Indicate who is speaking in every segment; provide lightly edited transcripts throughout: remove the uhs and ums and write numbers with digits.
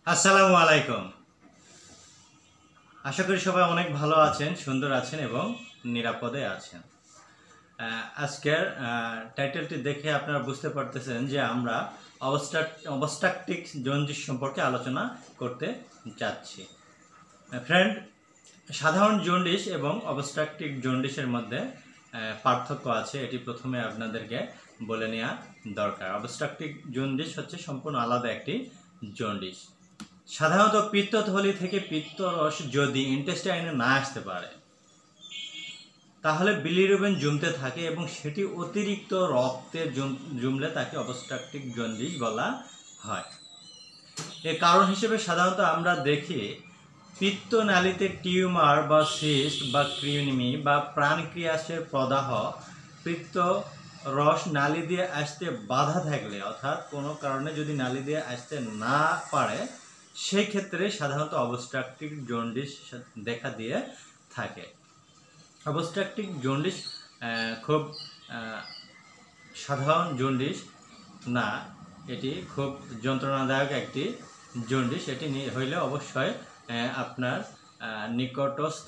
Speaker 1: আসসালামু আলাইকুম। আশা করি সবাই অনেক ভালো আছেন, সুন্দর আছেন এবং নিরাপদে আছেন। আজকের টাইটেলটি দেখে আপনারা বুঝতে পারতেছেন যে আমরা অবস্ট্রাকটিভ জন্ডিস সম্পর্কে আলোচনা করতে যাচ্ছি। ফ্রেন্ড, সাধারণ জন্ডিস এবং অবস্ট্রাকটিভ জন্ডিসের মধ্যে পার্থক্য আছে। এটি প্রথমে আপনাদেরকে বলে নেওয়া দরকার। অবস্ট্রাকটিভ জন্ডিস হচ্ছে সম্পূর্ণ আলাদা একটি জন্ডিস। সাধারণত পিত্তথলি থেকে পিত্তরস যদি ইন্টেস্টাইনে না আসতে পারে তাহলে বিলিরুবিন জমতে থাকে এবং সেটি অতিরিক্ত রক্তে জমলে তাকে অবস্ট্রাকটিভ জন্ডিস বলা হয়। এর কারণ হিসেবে সাধারণত আমরা দেখি পিত্তনালীতে টিউমার বা সিস্ট বা কৃমি বা প্রাণক্রিয়াসের প্রদাহ পিত্ত রস নালী দিয়ে আসতে বাধা থাকলে, অর্থাৎ কোনো কারণে যদি নালী দিয়ে আসতে না পারে, সেই ক্ষেত্রে সাধারণত অবস্ট্রাকটিভ জন্ডিস দেখা দিয়ে থাকে। অবস্ট্রাকটিভ জন্ডিস খুব সাধারণ জন্ডিস না, এটি খুব যন্ত্রণাদায়ক একটি জন্ডিস। এটি হইলে অবশ্যই আপনার নিকটস্থ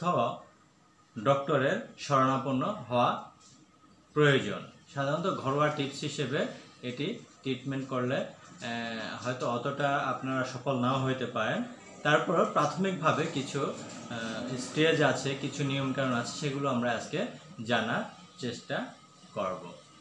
Speaker 1: ডক্টরের শরণাপন্ন হওয়া প্রয়োজন। সাধারণত ঘরোয়া টিপস হিসেবে এটি ট্রিটমেন্ট করলে হয়তো অতটা আপনারা সফল নাও হইতে পারেন। তারপর প্রাথমিকভাবে কিছু স্টেজ আছে, কিছু নিয়মকানুন আছে, সেগুলো আমরা আজকে জানার চেষ্টা করব।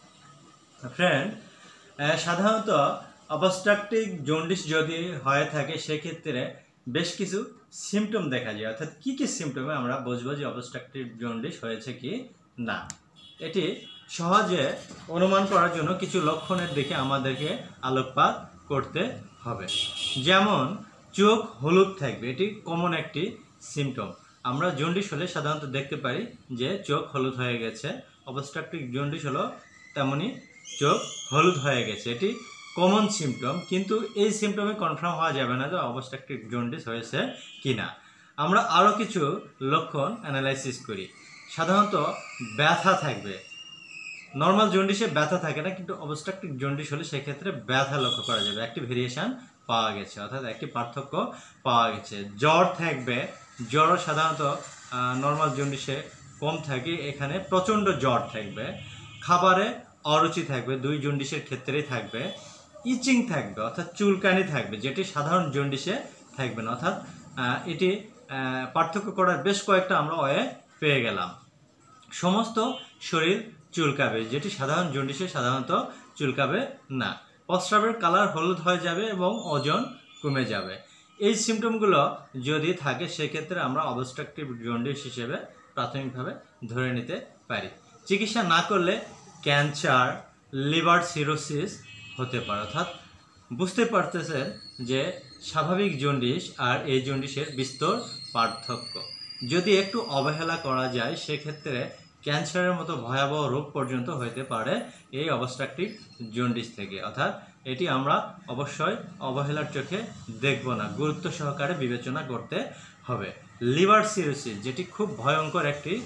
Speaker 1: ফ্রেন্ড, সাধারণত অবস্ট্রাকটিভ জন্ডিস যদি হয়ে থাকে সেক্ষেত্রে বেশ কিছু সিমটম দেখা যায়। অর্থাৎ কী কী সিমটমে আমরা বুঝবো যে অবস্ট্রাকটিভ জন্ডিস হয়েছে কি না। এটি সহজে অনুমান করার জন্য কিছু লক্ষণের দিকে আমাদেরকে আলোকপাত করতে হবে। যেমন চোখ হলুদ থাকবে, এটি কমন একটি সিমটম। আমরা জন্ডিস হলে সাধারণত দেখতে পারি যে চোখ হলুদ হয়ে গেছে। অবস্ট্রাকটিভ জন্ডিস হলো তেমনি চোখ হলুদ হয়ে গেছে, এটি কমন সিমটম। কিন্তু এই সিমটমে কনফার্ম হওয়া যাবে না যে অবস্ট্রাকটিভ জন্ডিস হয়েছে কিনা। আমরা আরও কিছু লক্ষণ অ্যানালাইসিস করি। সাধারণত ব্যথা থাকবে। নর্মাল জন্ডিসে ব্যথা থাকে না, কিন্তু অবস্ট্রাকটিভ জন্ডিস হলে সেক্ষেত্রে ব্যথা লক্ষ্য করা যাবে। একটি ভেরিয়েশন পাওয়া গেছে, অর্থাৎ একটি পার্থক্য পাওয়া গেছে। জ্বর থাকবে, জ্বরও সাধারণত নর্মাল জন্ডিসে কম থাকে, এখানে প্রচণ্ড জ্বর থাকবে। খাবারে অরুচি থাকবে, দুই জন্ডিসের ক্ষেত্রেই থাকবে। ইচিং থাকবে, অর্থাৎ চুলকানি থাকবে, যেটি সাধারণ জন্ডিসে থাকবে না। অর্থাৎ এটি পার্থক্য করার বেশ কয়েকটা আমরা ওয়ে পেয়ে গেলাম। সমস্ত শরীর চুলকাবে, যেটি সাধারণ জন্ডিসে সাধারণত চুলকাবে না। প্রস্রাবের কালার হলুদ হয়ে যাবে এবং ওজন কমে যাবে। এই সিমটমগুলো যদি থাকে সেক্ষেত্রে আমরা অবস্ট্রাকটিভ জন্ডিস হিসেবে প্রাথমিকভাবে ধরে নিতে পারি। চিকিৎসা না করলে ক্যান্সার, লিভার সিরোসিস হতে পারে। অর্থাৎ বুঝতে পারতেছেন যে স্বাভাবিক জন্ডিস আর এই জন্ডিসের বিস্তর পার্থক্য। যদি একটু অবহেলা করা যায় সেক্ষেত্রে ক্যান্সারের মতো ভয়াবহ রোগ পর্যন্ত হতে পারে এই অবস্ট্রাকটিভ জন্ডিস থেকে। অর্থাৎ এটি আমরা অবশ্যই অবহেলার চোখে দেখব না, গুরুত্ব সহকারে বিবেচনা করতে হবে। লিভার সিরোসিস, যেটি খুব ভয়ঙ্কর একটি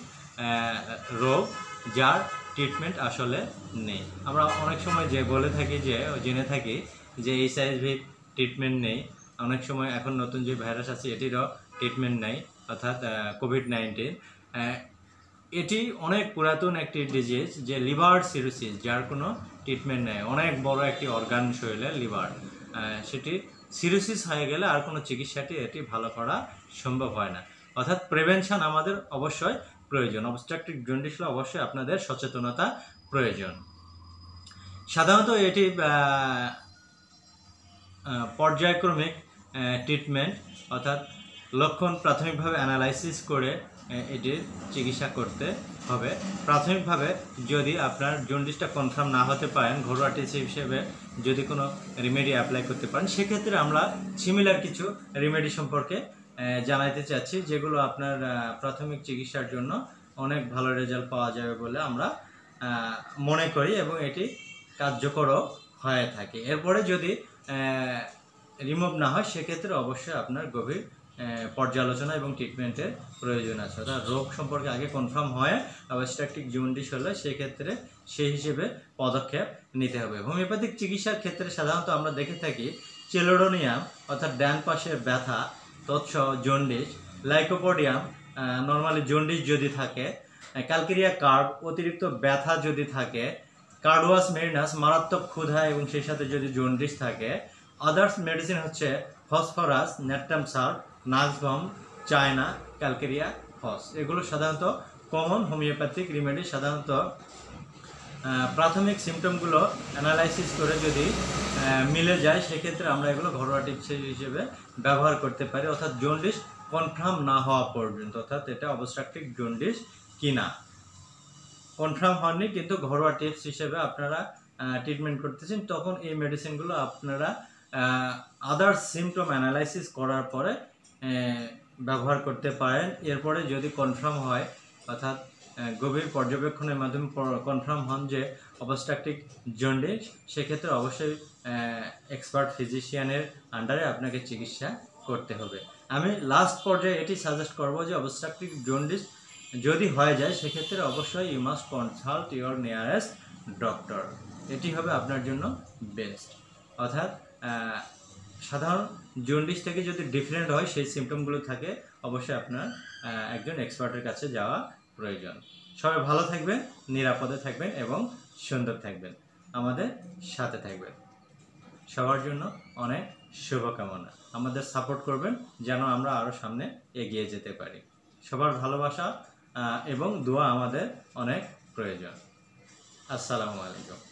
Speaker 1: রোগ, যার ট্রিটমেন্ট আসলে নেই। আমরা অনেক সময় যে বলে থাকি, যে জেনে থাকি যে এইচআইভি ট্রিটমেন্ট নেই। অনেক সময় এখন নতুন যে ভাইরাস আছে এটিরও ট্রিটমেন্ট নেই, অর্থাৎ কোভিড-19। এটি অনেক পুরাতন একটি ডিজিজ, যে লিভার সিরোসিস, যার কোনো ট্রিটমেন্ট নেই। অনেক বড় একটি অর্গান শরীরে লিভার, সেটি সিরোসিস হয়ে গেলে আর কোনো চিকিৎসাটি এটি ভালো করা সম্ভব হয় না। অর্থাৎ প্রিভেনশন আমাদের অবশ্যই প্রয়োজন। অবস্ট্রাকটিভ জন্ডিস হলে অবশ্যই আপনাদের সচেতনতা প্রয়োজন। সাধারণত এটি পর্যায়ক্রমিক ট্রিটমেন্ট, অর্থাৎ লক্ষণ প্রাথমিকভাবে অ্যানালাইসিস করে এটির চিকিৎসা করতে হবে। প্রাথমিকভাবে যদি আপনার জন্ডিসটা কনফার্ম না হতে পারেন, ঘরোয়া টিপস হিসেবে যদি কোনো রেমেডি অ্যাপ্লাই করতে পারেন, সেক্ষেত্রে আমরা সিমিলার কিছু রেমেডি সম্পর্কে জানাইতে চাচ্ছি, যেগুলো আপনার প্রাথমিক চিকিৎসার জন্য অনেক ভালো রেজাল্ট পাওয়া যাবে বলে আমরা মনে করি এবং এটি কার্যকরও হয়ে থাকে। এরপরে যদি রিমুভ না হয় সেক্ষেত্রে অবশ্যই আপনার গভীর পর্যালোচনা এবং ট্রিটমেন্টের প্রয়োজন আছে। অর্থাৎ রোগ সম্পর্কে আগে কনফার্ম হয় অবস্ট্রাকটিভ জন্ডিস হলে সেক্ষেত্রে সেই হিসেবে পদক্ষেপ নিতে হবে। হোমিওপ্যাথিক চিকিৎসার ক্ষেত্রে সাধারণত আমরা দেখে থাকি চেলোডোনিয়াম অর্থাৎ ডান পাশের ব্যথা তৎসহ জন্ডিস, লাইকোপোডিয়াম নর্মালি জন্ডিস যদি থাকে, ক্যালকেরিয়া কার্ভ অতিরিক্ত ব্যথা যদি থাকে, কার্ডোয়াস মেরিনাস মারাত্মক ক্ষুধা এবং সেই সাথে যদি জন্ডিস থাকে, আদার্স মেডিসিন হচ্ছে phosphorus, natrum salt, nux vom, china, calcarea phos. এগুলো সাধারণত কমন হোমিওপ্যাথিক রিমেডি। সাধারণত প্রাথমিক সিমটমগুলো অ্যানালাইসিস করে যদি মিলে যায় সেক্ষেত্রে আমরা এগুলো ঘরোয়া টিপস হিসেবে ব্যবহার করতে পারি, অর্থাৎ জন্ডিস কনফার্ম না হওয়া পর্যন্ত, অর্থাৎ এটা অবস্ট্রাকটিভ জন্ডিস কিনা কনফার্ম হয়নি কিন্তু ঘরোয়া টিপস হিসেবে আপনারা ট্রিটমেন্ট করতেছেন, তখন এই মেডিসিনগুলো আপনারা আদার্স সিমটম অ্যানালাইসিস করার পরে ব্যবহার করতে পারেন। এরপরে যদি কনফার্ম হয়, অর্থাৎ গভীর পর্যবেক্ষণের মাধ্যমে কনফার্ম হন যে অবস্ট্রাকটিভ জন্ডিস, সেক্ষেত্রে অবশ্যই এক্সপার্ট ফিজিশিয়ানের আন্ডারে আপনাকে চিকিৎসা করতে হবে। আমি লাস্ট পর্যায়ে এটি সাজেস্ট করব যে অবস্ট্রাকটিভ জন্ডিস যদি হয়ে যায় সেক্ষেত্রে অবশ্যই you must consult your nearest doctor. এটি হবে আপনার জন্য বেস্ট। অর্থাৎ সাধারণ জন্ডিস থেকে যদি ডিফারেন্ট হয়, সেই সিমটমগুলো থাকে, অবশ্যই আপনার একজন এক্সপার্টের কাছে যাওয়া প্রয়োজন। সবাই ভালো থাকবেন, নিরাপদে থাকবেন এবং সুন্দর থাকবেন, আমাদের সাথে থাকবেন। সবার জন্য অনেক শুভকামনা। আমাদের সাপোর্ট করবেন যেন আমরা আরও সামনে এগিয়ে যেতে পারি। সবার ভালোবাসা এবং দোয়া আমাদের অনেক প্রয়োজন। আসসালামু আলাইকুম।